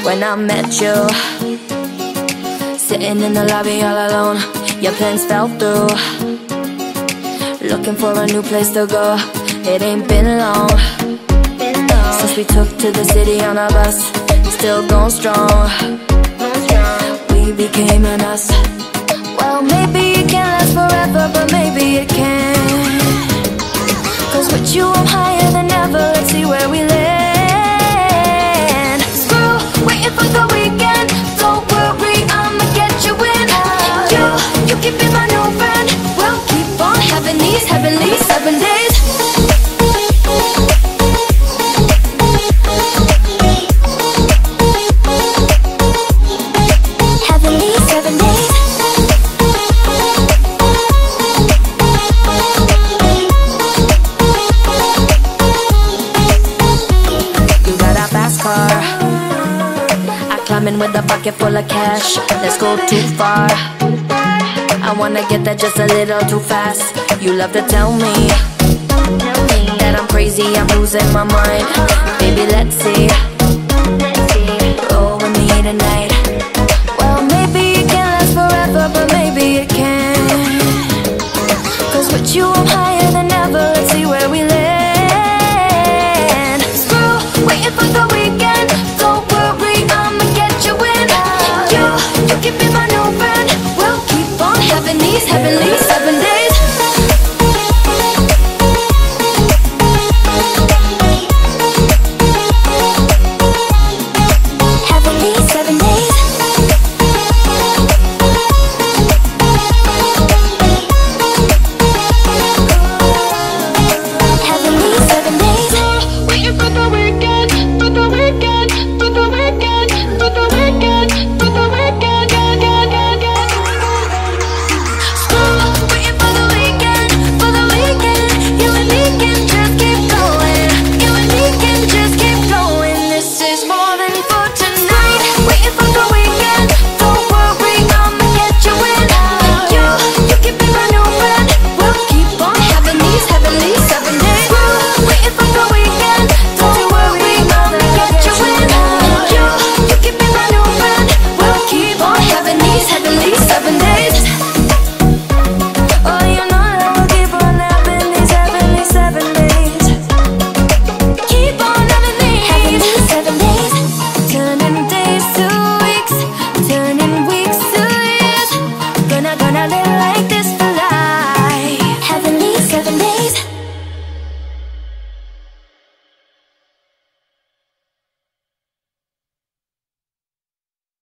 when I met you. Sitting in the lobby all alone, your plans fell through. Looking for a new place to go, it ain't been long since we took to the city on a bus. Still going strong, we became an us. Well, maybe it can't last forever, but maybe it can. Cause with you I'm higher than ever, let's see where we land. Screw waiting for the weekend, don't worry, I'ma get you in. You can be my new friend, we'll keep on having these heavenly 7 days. Heavenly 7 days. You got a fast car, I climb in with a bucket full of cash. Let's go too far, I wanna get there just a little too fast. You love to tell me that I'm crazy, I'm losing my mind. Baby, let's see, roll with me tonight. Well, maybe it can't last forever, but